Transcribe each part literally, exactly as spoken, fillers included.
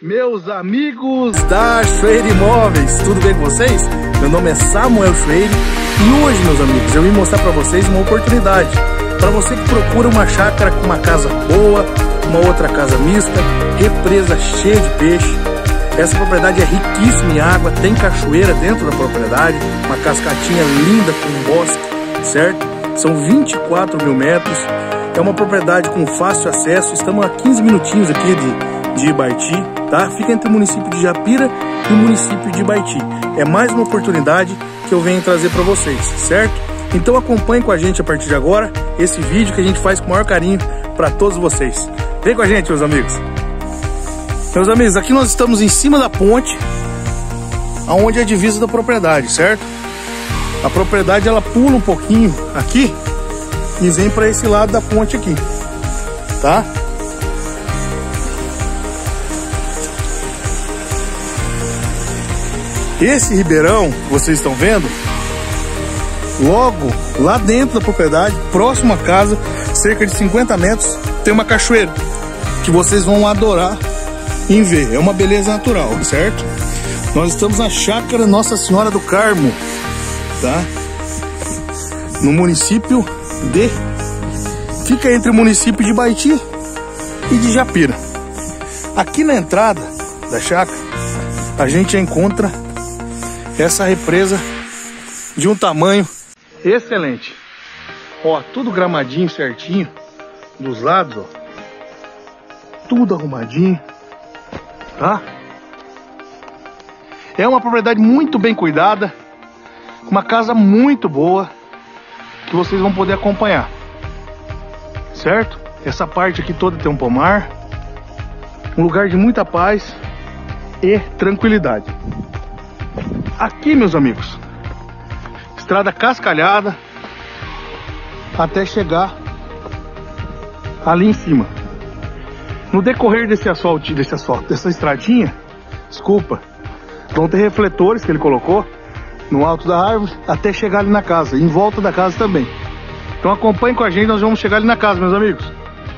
Meus amigos da Schweir Imóveis, tudo bem com vocês? Meu nome é Samuel Schweir e hoje, meus amigos, eu vim mostrar para vocês uma oportunidade. Para você que procura uma chácara com uma casa boa, uma outra casa mista, represa cheia de peixe. Essa propriedade é riquíssima em água, tem cachoeira dentro da propriedade, uma cascatinha linda com bosque, certo? São vinte e quatro mil metros, é uma propriedade com fácil acesso, estamos a quinze minutinhos aqui de, de Ibaiti, tá? Fica entre o município de Japira e o município de Ibaiti. É mais uma oportunidade que eu venho trazer para vocês, certo? Então acompanhe com a gente a partir de agora esse vídeo que a gente faz com o maior carinho para todos vocês. Vem com a gente, meus amigos. Meus amigos, aqui nós estamos em cima da ponte, aonde é a divisa da propriedade, certo? A propriedade ela pula um pouquinho aqui e vem para esse lado da ponte aqui, tá? Esse ribeirão que vocês estão vendo, logo lá dentro da propriedade, próximo à casa, cerca de cinquenta metros, tem uma cachoeira que vocês vão adorar em ver. É uma beleza natural, certo? Nós estamos na chácara Nossa Senhora do Carmo, tá? No município de... Fica entre o município de Ibaiti e de Japira. Aqui na entrada da chácara, a gente encontra essa represa de um tamanho excelente. Ó, tudo gramadinho certinho dos lados, ó. Tudo arrumadinho, tá? É uma propriedade muito bem cuidada, uma casa muito boa que vocês vão poder acompanhar, certo? Essa parte aqui toda tem um pomar, um lugar de muita paz e tranquilidade. Aqui, meus amigos, estrada cascalhada até chegar ali em cima. No decorrer desse asfalto, desse asfalto, dessa estradinha, desculpa, vão ter refletores que ele colocou no alto da árvore até chegar ali na casa, em volta da casa também. Então acompanhe com a gente, nós vamos chegar ali na casa, meus amigos.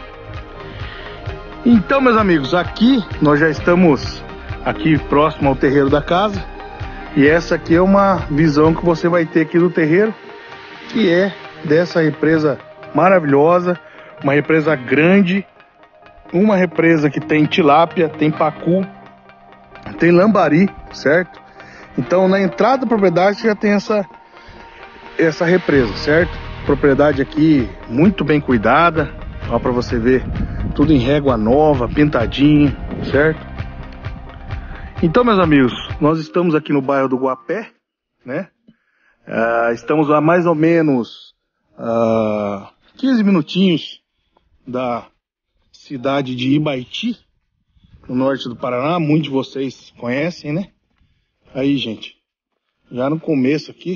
Então, meus amigos, aqui nós já estamos aqui próximo ao terreiro da casa. E essa aqui é uma visão que você vai ter aqui do terreiro, que é dessa represa maravilhosa, uma represa grande, uma represa que tem tilápia, tem pacu, tem lambari, certo? Então na entrada da propriedade já tem essa, essa represa, certo? Propriedade aqui muito bem cuidada, ó, para você ver, tudo em régua nova, pintadinho, certo? Então, meus amigos, nós estamos aqui no bairro do Guapé, né? Uh, estamos a mais ou menos uh, quinze minutinhos da cidade de Ibaiti, no norte do Paraná. Muitos de vocês conhecem, né? Aí, gente, já no começo aqui.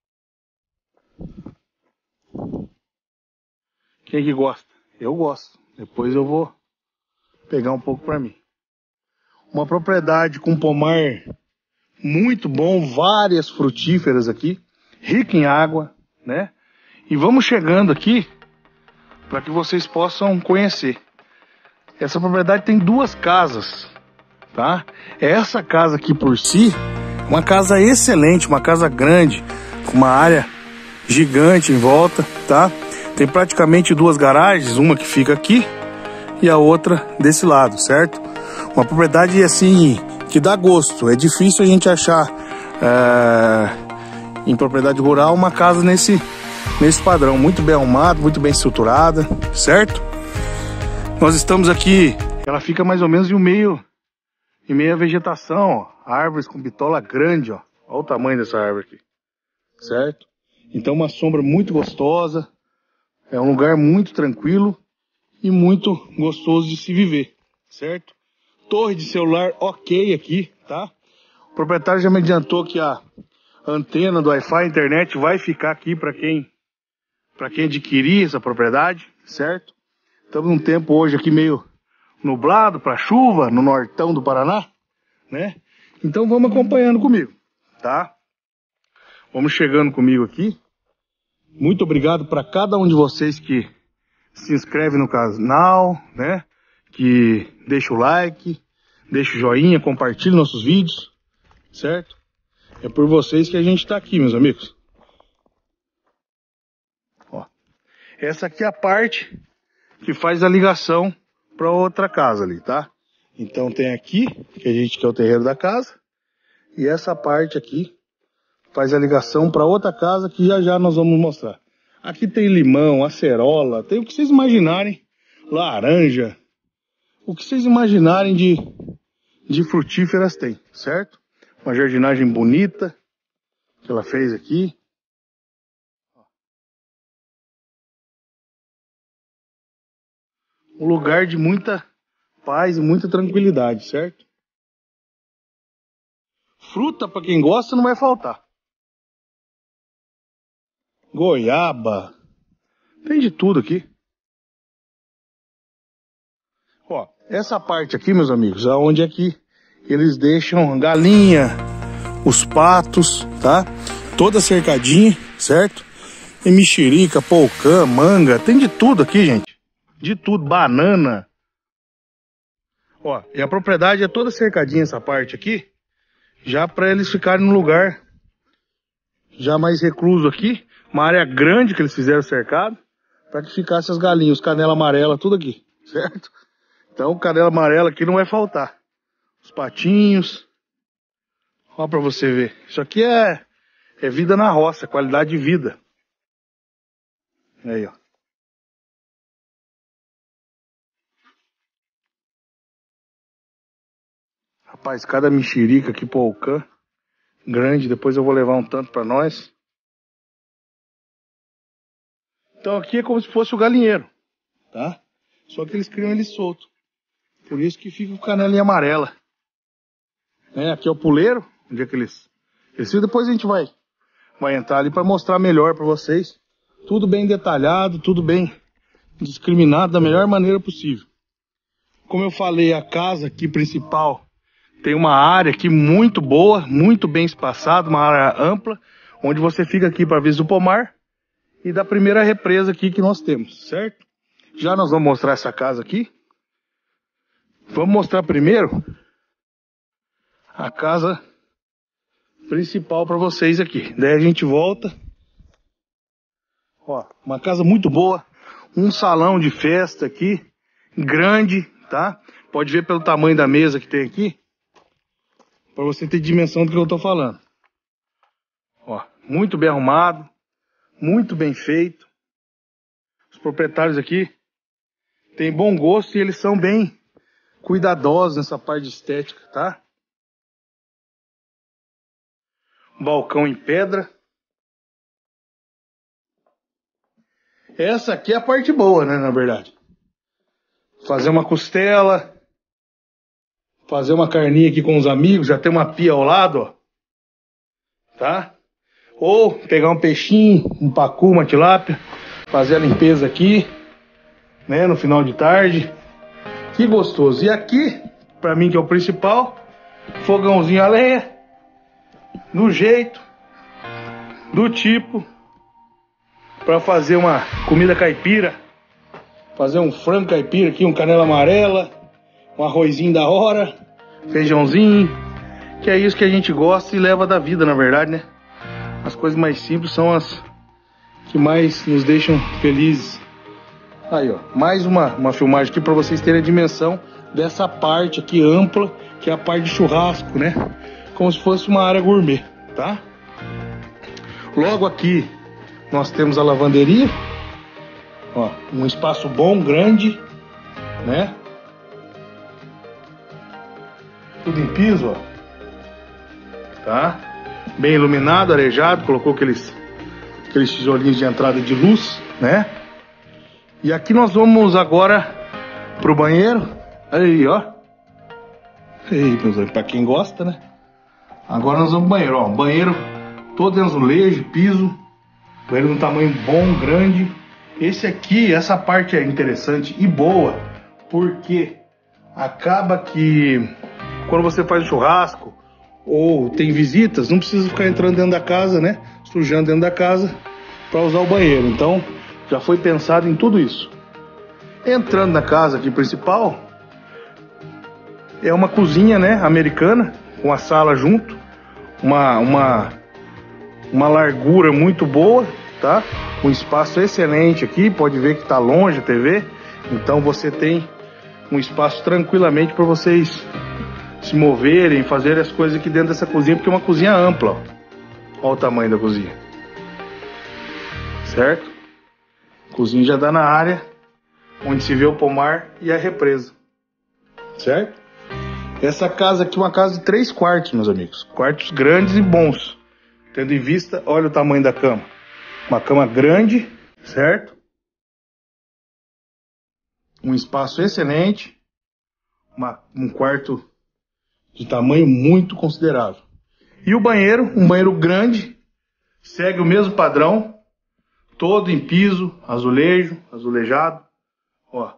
Quem que gosta? Eu gosto. Depois eu vou pegar um pouco para mim. Uma propriedade com pomar muito bom, várias frutíferas aqui, rica em água, né? E vamos chegando aqui para que vocês possam conhecer. Essa propriedade tem duas casas, tá? Essa casa aqui por si, uma casa excelente, uma casa grande, com uma área gigante em volta, tá? Tem praticamente duas garagens, uma que fica aqui e a outra desse lado, certo? Uma propriedade assim que dá gosto. É difícil a gente achar é, em propriedade rural uma casa nesse, nesse padrão. Muito bem arrumada, muito bem estruturada, certo? Nós estamos aqui, ela fica mais ou menos em meio, em meio à vegetação, ó. Árvores com bitola grande, ó. Olha o tamanho dessa árvore aqui, certo? Então uma sombra muito gostosa, é um lugar muito tranquilo e muito gostoso de se viver, certo? Torre de celular ok aqui, tá? O proprietário já me adiantou que a antena do Wi-Fi, internet, vai ficar aqui para quem, para quem adquirir essa propriedade, certo? Estamos num tempo hoje aqui meio nublado para chuva, no nortão do Paraná, né? Então vamos acompanhando comigo, tá? Vamos chegando comigo aqui. Muito obrigado para cada um de vocês que se inscreve no canal, né? Que deixa o like, deixa o joinha, compartilhe nossos vídeos, certo? É por vocês que a gente tá aqui, meus amigos. Ó, essa aqui é a parte que faz a ligação para outra casa ali, tá? Então tem aqui, que a gente quer o terreiro da casa, e essa parte aqui faz a ligação para outra casa que já já nós vamos mostrar. Aqui tem limão, acerola, tem o que vocês imaginarem, laranja, o que vocês imaginarem de, de frutíferas tem, certo? Uma jardinagem bonita que ela fez aqui. Um lugar de muita paz e muita tranquilidade, certo? Fruta, para quem gosta, não vai faltar. Goiaba, tem de tudo aqui. Ó, essa parte aqui, meus amigos, é onde é que eles deixam galinha, os patos, tá? Toda cercadinha, certo? Tem mexerica, polcã, manga, tem de tudo aqui, gente. De tudo, banana. Ó, e a propriedade é toda cercadinha essa parte aqui, já para eles ficarem num lugar já mais recluso aqui. Uma área grande que eles fizeram cercado, para que ficasse as galinhas, os canela amarela, tudo aqui, certo? Então, canela amarela aqui não vai faltar. Os patinhos. Ó, para você ver. Isso aqui é, é vida na roça, qualidade de vida. Aí, ó. Rapaz, cada mexerica aqui, polcã, grande. Depois eu vou levar um tanto para nós. Então aqui é como se fosse o galinheiro, tá? Só que eles criam ele solto. Por isso que fica com canelinha amarela. É, aqui é o puleiro, onde é que eles... Esse depois a gente vai, vai entrar ali para mostrar melhor para vocês. Tudo bem detalhado, tudo bem discriminado da melhor maneira possível. Como eu falei, a casa aqui principal tem uma área aqui muito boa, muito bem espaçada, uma área ampla, onde você fica aqui para ver o pomar. E da primeira represa aqui que nós temos, certo? Já nós vamos mostrar essa casa aqui. Vamos mostrar primeiro a casa principal para vocês aqui. Daí a gente volta. Ó, uma casa muito boa. Um salão de festa aqui, grande, tá? Pode ver pelo tamanho da mesa que tem aqui, para você ter dimensão do que eu tô falando. Ó, muito bem arrumado. Muito bem feito. Os proprietários aqui têm bom gosto e eles são bem cuidadosos nessa parte de estética, tá? Balcão em pedra. Essa aqui é a parte boa, né, na verdade. Fazer uma costela. Fazer uma carninha aqui com os amigos. Já tem uma pia ao lado, ó. Tá? Ou pegar um peixinho, um pacu, uma tilápia, fazer a limpeza aqui, né, no final de tarde. Que gostoso. E aqui, pra mim que é o principal, fogãozinho a lenha, do jeito, do tipo, pra fazer uma comida caipira. Fazer um frango caipira aqui, um canela amarela, um arrozinho da hora, feijãozinho, que é isso que a gente gosta e leva da vida, na verdade, né? As coisas mais simples são as que mais nos deixam felizes. Aí, ó, mais uma, uma filmagem aqui para vocês terem a dimensão dessa parte aqui ampla, que é a parte de churrasco, né? Como se fosse uma área gourmet, tá? Logo aqui nós temos a lavanderia. Ó, um espaço bom, grande, né? Tudo em piso, ó. Tá? Bem iluminado, arejado, colocou aqueles, aqueles tijolinhos de entrada de luz, né? E aqui nós vamos agora pro banheiro. Aí, ó. Aí, meus amigos, pra quem gosta, né? Agora nós vamos pro banheiro, ó. Banheiro todo em azulejo, piso. Banheiro de um tamanho bom, grande. Esse aqui, essa parte é interessante e boa, porque acaba que quando você faz um churrasco ou tem visitas, não precisa ficar entrando dentro da casa, né? Sujando dentro da casa para usar o banheiro. Então, já foi pensado em tudo isso. Entrando na casa aqui principal, é uma cozinha, né, americana, com a sala junto, uma, uma, uma largura muito boa, tá? Um espaço excelente aqui, pode ver que tá longe a T V, então você tem um espaço tranquilamente para vocês se moverem, fazerem as coisas aqui dentro dessa cozinha, porque é uma cozinha ampla, ó. Olha o tamanho da cozinha, certo? A cozinha já dá na área onde se vê o pomar e a represa, certo? Essa casa aqui é uma casa de três quartos, meus amigos. Quartos grandes e bons. Tendo em vista, olha o tamanho da cama. Uma cama grande, certo? Um espaço excelente. Uma, um quarto de tamanho muito considerável. E o banheiro, um banheiro grande. Segue o mesmo padrão. Todo em piso, azulejo, azulejado. Ó.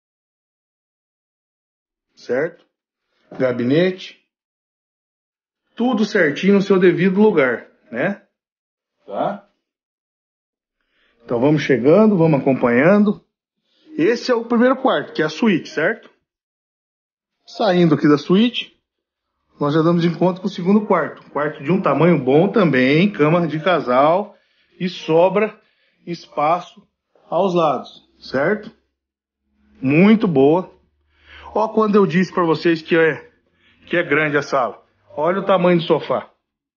Certo? Gabinete, tudo certinho no seu devido lugar, né? Tá? Então vamos chegando, vamos acompanhando. Esse é o primeiro quarto, que é a suíte, certo? Saindo aqui da suíte, nós já damos de encontro com o segundo quarto. Quarto de um tamanho bom também, cama de casal e sobra espaço aos lados, certo? Muito boa. Ó, quando eu disse para vocês que é, que é grande a sala. Olha o tamanho do sofá.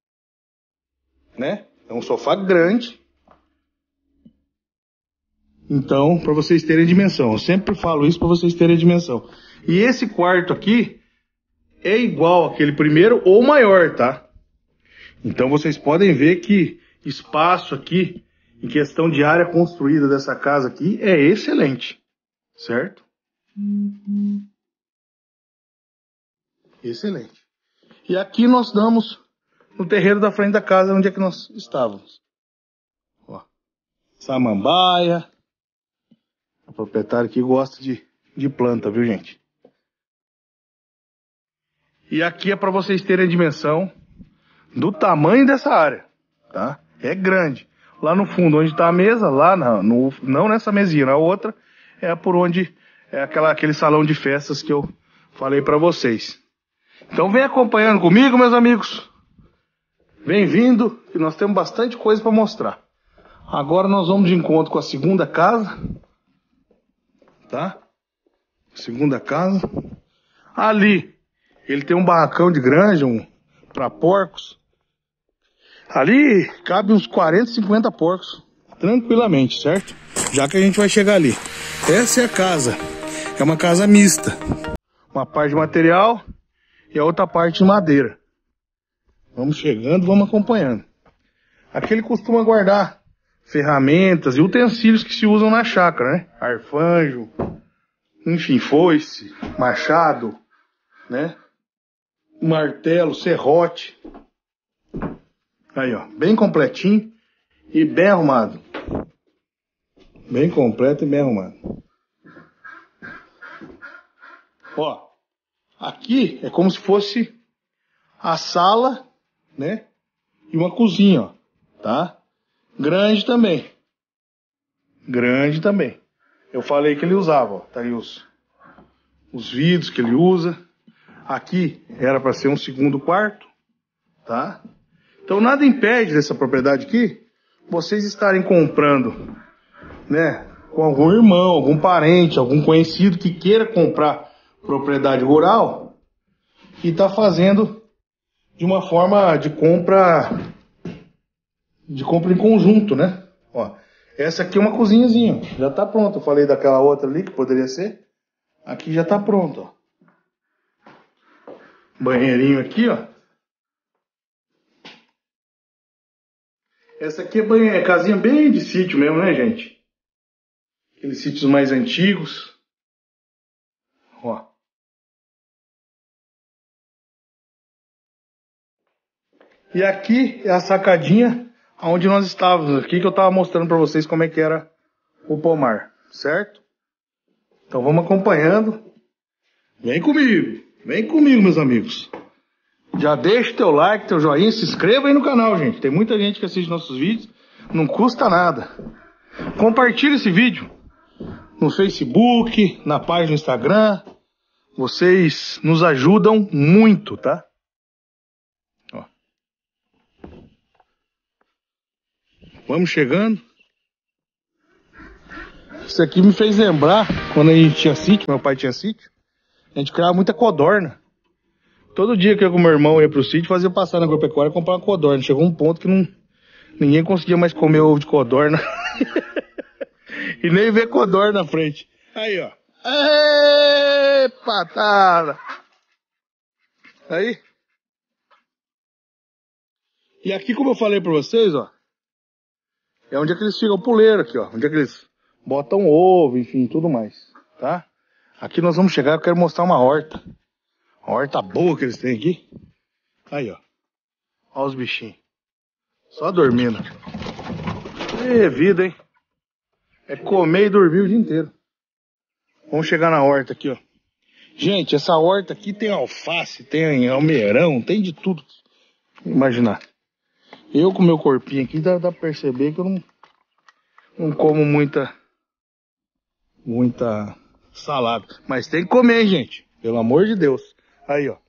Né? É um sofá grande. Então, para vocês terem dimensão. Eu sempre falo isso para vocês terem dimensão. E esse quarto aqui é igual àquele primeiro ou maior, tá? Então vocês podem ver que espaço aqui, em questão de área construída dessa casa aqui, é excelente. Certo? Uhum. Excelente. E aqui nós damos no terreiro da frente da casa, onde é que nós estávamos. Ó, samambaia. O proprietário aqui gosta de, de planta, viu, gente? E aqui é para vocês terem a dimensão do tamanho dessa área, tá? É grande. Lá no fundo, onde está a mesa, lá na, no, não nessa mesinha, na outra, é por onde é aquela, aquele salão de festas que eu falei para vocês. Então vem acompanhando comigo, meus amigos. Vem vindo, que nós temos bastante coisa para mostrar. Agora nós vamos de encontro com a segunda casa. Tá? Segunda casa. Ali, ele tem um barracão de granja, um, para porcos. Ali cabe uns quarenta, cinquenta porcos. Tranquilamente, certo? Já que a gente vai chegar ali. Essa é a casa. É uma casa mista. Uma parte de material e a outra parte de madeira. Vamos chegando, vamos acompanhando. Aqui ele costuma guardar ferramentas e utensílios que se usam na chácara, né? Arfanjo, enfim, foice, machado, né? Martelo, serrote. Aí, ó, bem completinho e bem arrumado. Bem completo e bem arrumado. Ó, aqui é como se fosse a sala, né? E uma cozinha, ó, tá? Grande também. Grande também. Eu falei que ele usava, ó, tá aí os, os vidros que ele usa. Aqui era para ser um segundo quarto, tá? Então nada impede dessa propriedade aqui vocês estarem comprando, né? Com algum irmão, algum parente, algum conhecido que queira comprar propriedade rural e tá fazendo de uma forma de compra de compra em conjunto, né? Ó, essa aqui é uma cozinhazinha, já tá pronta. Eu falei daquela outra ali que poderia ser. Aqui já tá pronto, ó. Banheirinho aqui, ó. Essa aqui é, banheira, é casinha bem de sítio mesmo, né, gente? Aqueles sítios mais antigos. Ó. E aqui é a sacadinha onde nós estávamos. Aqui que eu estava mostrando para vocês como é que era o pomar, certo? Então vamos acompanhando. Vem comigo. Vem comigo, meus amigos. Já deixa o teu like, teu joinha, se inscreva aí no canal, gente. Tem muita gente que assiste nossos vídeos. Não custa nada. Compartilhe esse vídeo no Facebook, na página do Instagram, Vocês nos ajudam muito, tá? Ó. Vamos chegando. Isso aqui me fez lembrar quando a gente tinha sítio, meu pai tinha sítio. A gente criava muita codorna. Todo dia que eu com meu irmão ia pro sítio, fazia passar na agropecuária e comprar uma codorna. Chegou um ponto que não, ninguém conseguia mais comer ovo de codorna. E nem ver codorna na frente. Aí, ó. Ê, patada! Aí. E aqui, como eu falei pra vocês, ó. É onde é que eles ficam, o puleiro aqui, ó. Onde é que eles botam ovo, enfim, tudo mais, tá? Aqui nós vamos chegar, eu quero mostrar uma horta. Uma horta boa que eles têm aqui. Aí, ó. Olha os bichinhos. Só dormindo. É vida, hein? É comer e dormir o dia inteiro. Vamos chegar na horta aqui, ó. Gente, essa horta aqui tem alface, tem almeirão, tem de tudo. Imaginar. Eu com meu corpinho aqui, dá, dá pra perceber que eu não, não como muita, muita salada. Mas tem que comer, gente. Pelo amor de Deus. Aí, ó.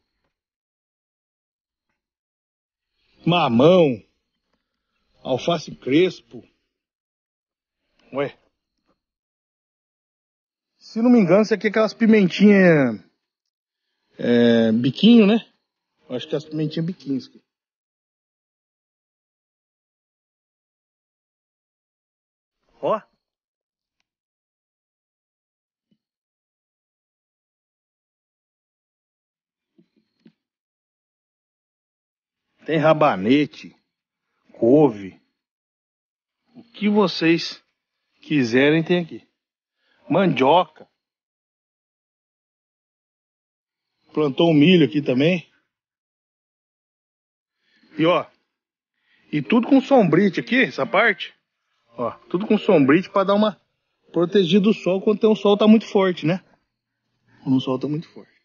Mamão. Alface crespo. Ué. Se não me engano, isso aqui é aquelas pimentinhas é, biquinho, né? Eu acho que é as pimentinhas biquinhos aqui. Ó. Tem rabanete, couve. O que vocês quiserem tem aqui. Mandioca. Plantou um milho aqui também. E ó. E tudo com sombrite aqui, essa parte. Ó, tudo com sombrite para dar uma protegida do sol quando tem o sol tá muito forte, né? Quando o sol tá muito forte.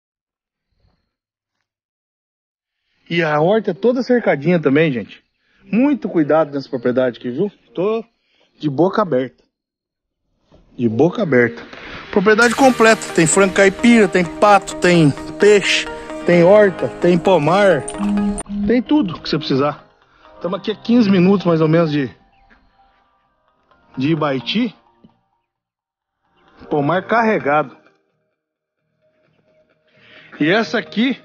E a horta é toda cercadinha também, gente. Muito cuidado nessa propriedade aqui, viu? Tô de boca aberta. De boca aberta. Propriedade completa. Tem frango caipira, tem pato, tem peixe, tem horta, tem pomar. Tem tudo que você precisar. Estamos aqui a quinze minutos mais ou menos de, de Ibaiti. Pomar carregado. E essa aqui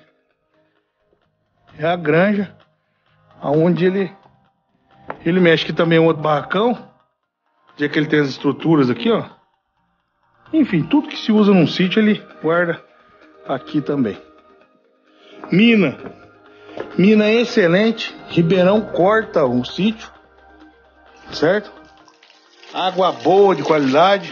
é a granja onde ele, ele mexe. Aqui também é um outro barracão. Já que ele tem as estruturas aqui, ó. Enfim, tudo que se usa num sítio ele guarda aqui também. Mina. Mina é excelente. Ribeirão corta o sítio. Certo? Água boa, de qualidade.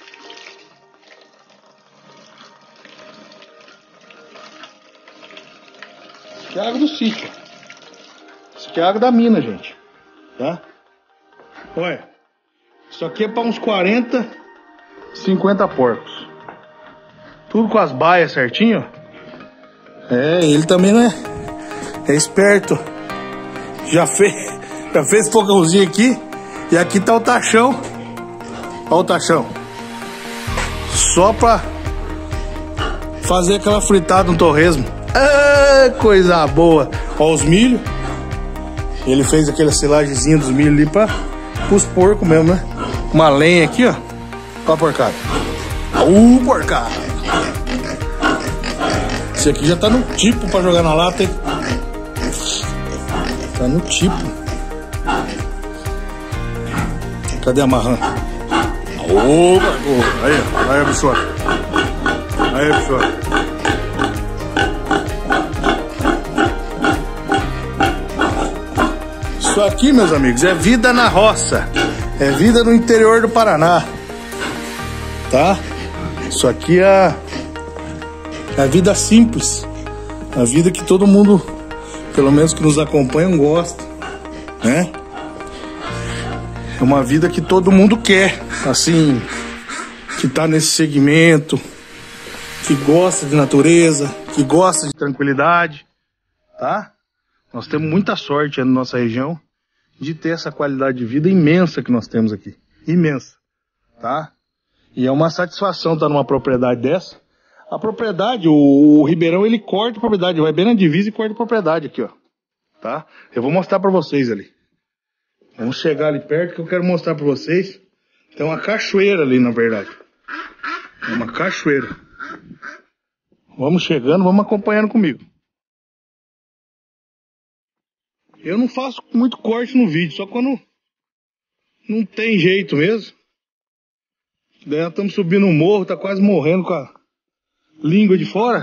Isso aqui é água do sítio. Isso aqui é água da mina, gente. Tá? Olha. Isso aqui é para uns quarenta, cinquenta porcos. Tudo com as baias certinho. É, ele também não é, é esperto. Já fez, já fez fogãozinho aqui. E aqui tá o tachão. Olha o tachão. Só pra fazer aquela fritada no torresmo. Ah, coisa boa. Olha os milho. Ele fez aquela silagezinha dos milho ali pra os porcos mesmo, né? Uma lenha aqui, ó. Ó a porcada. Uh, porcada. Esse aqui já tá no tipo pra jogar na lata, hein? Tá no tipo. Cadê a marrã? Ô, barulho. Aí, aí, bichota. Aí, bichota. Isso aqui, meus amigos, é vida na roça. É vida no interior do Paraná. Tá? Isso aqui é a vida simples. A vida que todo mundo, pelo menos que nos acompanham, gosta. Né? É uma vida que todo mundo quer. Assim, que tá nesse segmento, que gosta de natureza, que gosta de tranquilidade. Tá? Nós temos muita sorte na nossa região de ter essa qualidade de vida imensa que nós temos aqui. Imensa. Tá? E é uma satisfação estar numa propriedade dessa, A propriedade, o, o Ribeirão, ele corta a propriedade, vai bem na divisa e corta a propriedade aqui, ó. Tá? Eu vou mostrar pra vocês ali. Vamos chegar ali perto que eu quero mostrar pra vocês. Tem uma cachoeira ali, na verdade. É uma cachoeira. Vamos chegando, vamos acompanhando comigo. Eu não faço muito corte no vídeo, só quando não tem jeito mesmo. Daí nós estamos subindo um morro, tá quase morrendo com a língua de fora.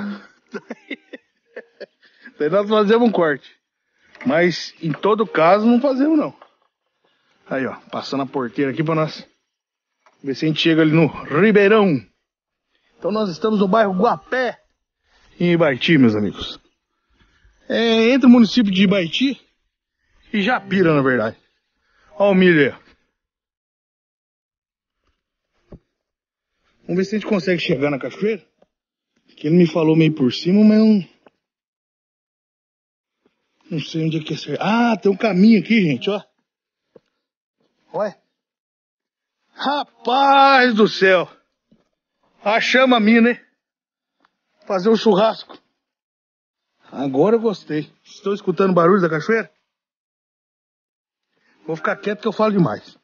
Daí nós fazemos um corte. Mas em todo caso não fazemos não. Aí ó, passando a porteira aqui pra nós ver se a gente chega ali no Ribeirão. Então nós estamos no bairro Guapé, em Ibaiti, meus amigos. É entre o município de Ibaiti e Japira, na verdade. Olha o milho aí. Vamos ver se a gente consegue chegar na cachoeira. Que ele me falou meio por cima, mas eu não... Não sei onde é que é certo. Ah, tem um caminho aqui, gente, ó. Olha. Rapaz do céu. Achamos a mina, hein? Fazer um churrasco. Agora eu gostei. Estou escutando barulho da cachoeira? Vou ficar quieto que eu falo demais.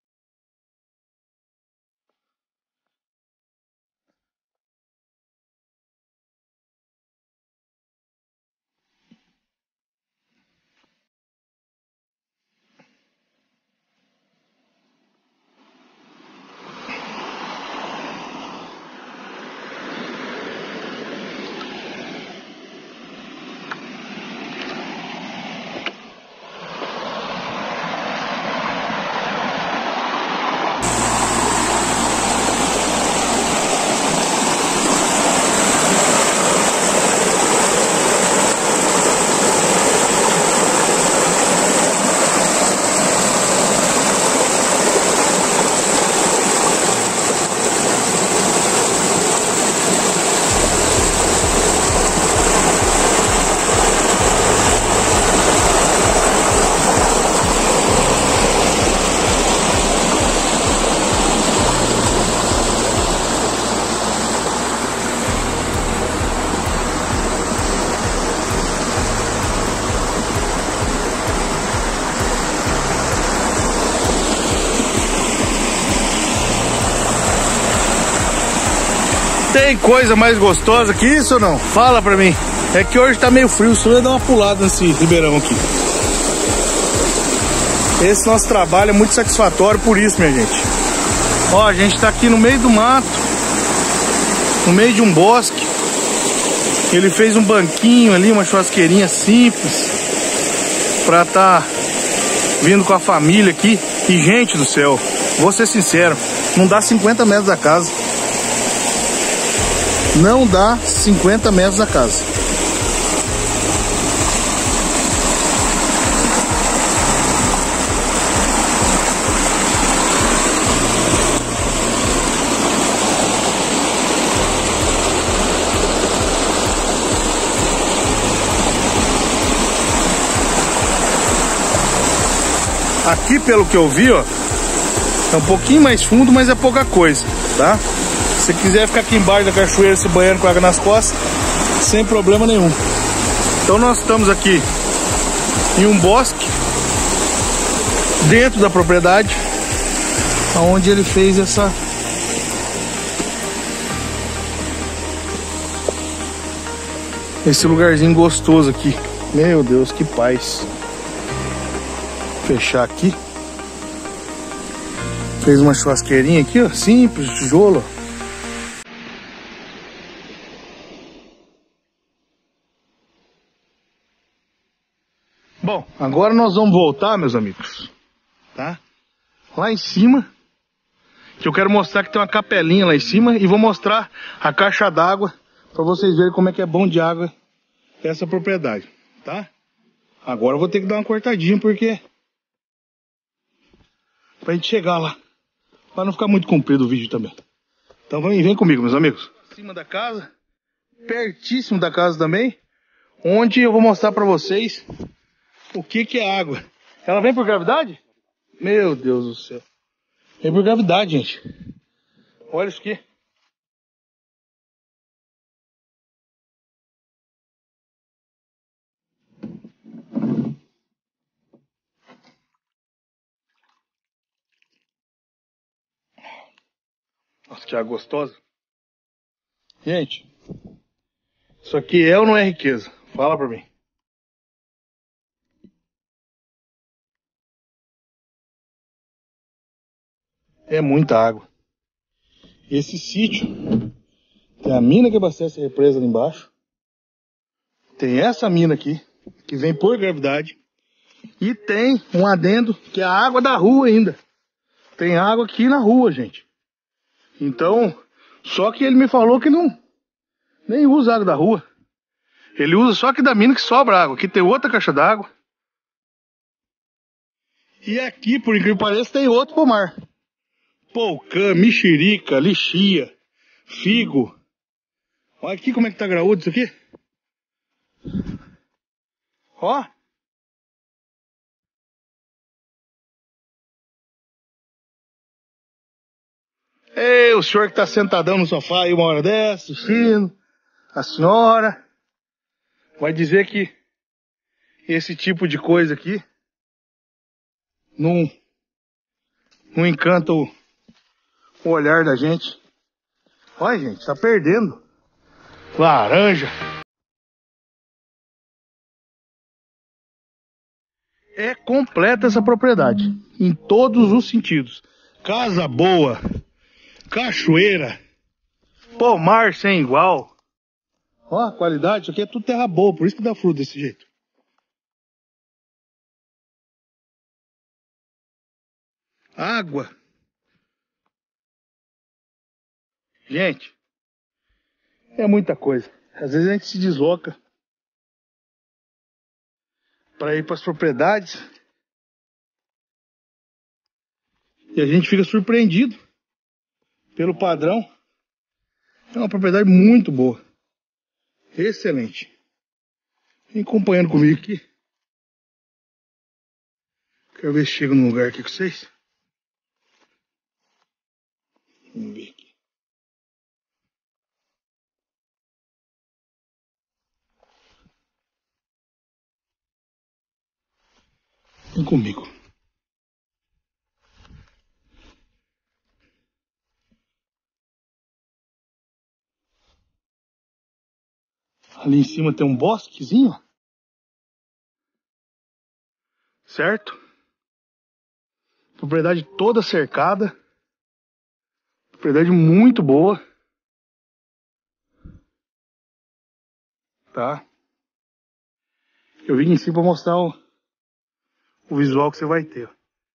Tem coisa mais gostosa que isso ou não? Fala pra mim. É que hoje tá meio frio, só ia dar uma pulada nesse ribeirão aqui. Esse nosso trabalho é muito satisfatório por isso, minha gente. Ó, a gente tá aqui no meio do mato, no meio de um bosque. Ele fez um banquinho ali, uma churrasqueirinha simples, pra tá vindo com a família aqui. E gente do céu, vou ser sincero, não dá cinquenta metros da casa. Não dá cinquenta metros da casa. Aqui, pelo que eu vi, ó, é um pouquinho mais fundo, mas é pouca coisa, tá? Se quiser ficar aqui embaixo da cachoeira se banhando com água nas costas, sem problema nenhum. Então nós estamos aqui em um bosque, dentro da propriedade, onde ele fez essa... esse lugarzinho gostoso aqui. Meu Deus, que paz. Fechar aqui. Fez uma churrasqueirinha aqui, ó, simples, tijolo. Bom, agora nós vamos voltar, meus amigos, tá? Lá em cima, que eu quero mostrar que tem uma capelinha lá em cima e vou mostrar a caixa d'água para vocês verem como é que é bom de água essa propriedade, tá? Agora eu vou ter que dar uma cortadinha porque pra gente chegar lá, para não ficar muito comprido o vídeo também. Então vem, vem comigo, meus amigos. Em cima da casa, pertíssimo da casa também, onde eu vou mostrar para vocês o que que é água. Ela vem por gravidade? Meu Deus do céu. Vem por gravidade, gente. Olha isso aqui. Nossa, que água gostosa. Gente, isso aqui é ou não é riqueza? Fala pra mim. É muita água. Esse sítio tem a mina que abastece a represa ali embaixo. Tem essa mina aqui, que vem por gravidade. E tem um adendo, que é a água da rua ainda. Tem água aqui na rua, gente. Então, só que ele me falou que não nem usa água da rua. Ele usa só que da mina que sobra água. Aqui tem outra caixa d'água. E aqui, por incrível que pareça, tem outro pomar. Polcã, mexerica, lixia, figo. Olha aqui como é que tá graúdo isso aqui. Ó. Ei, o senhor que tá sentadão no sofá aí uma hora dessa, assistindo. A senhora vai dizer que esse tipo de coisa aqui não, não encanta o, o olhar da gente. Olha, gente, tá perdendo. Laranja. É completa essa propriedade, em todos os sentidos. Casa boa, cachoeira, pomar sem igual. Ó, a qualidade, isso aqui é tudo terra boa, por isso que dá fruto desse jeito. Água. Gente, é muita coisa. Às vezes a gente se desloca para ir para as propriedades e a gente fica surpreendido pelo padrão. É uma propriedade muito boa, excelente. Vem acompanhando comigo aqui. Quero ver se chego num lugar aqui com vocês. Vamos ver aqui. Vem comigo. Ali em cima tem um bosquezinho. Certo? Propriedade toda cercada. Propriedade muito boa. Tá? Eu vim em cima para mostrar o, o visual que você vai ter.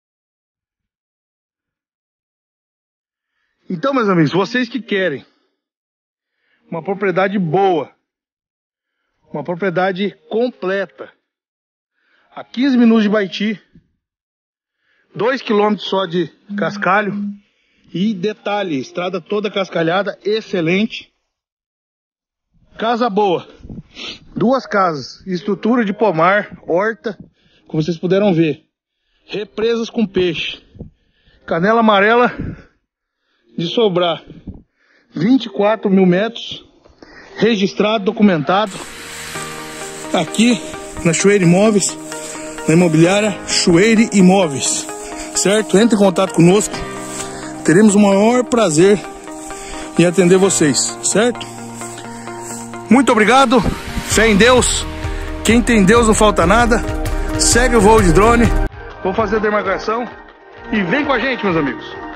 Então, meus amigos, vocês que querem uma propriedade boa, uma propriedade completa, a quinze minutos de Baiti, dois quilômetros só de cascalho, e detalhe, estrada toda cascalhada, excelente, casa boa, duas casas, estrutura de pomar, horta, como vocês puderam ver, represas com peixe, canela amarela de Sobrar, vinte e quatro mil metros, registrado, documentado, aqui na Chueire Imóveis, na imobiliária Chueire Imóveis, certo? Entre em contato conosco, teremos o maior prazer em atender vocês, certo? Muito obrigado, fé em Deus, quem tem Deus não falta nada, segue o voo de drone, vou fazer a demarcação e vem com a gente, meus amigos.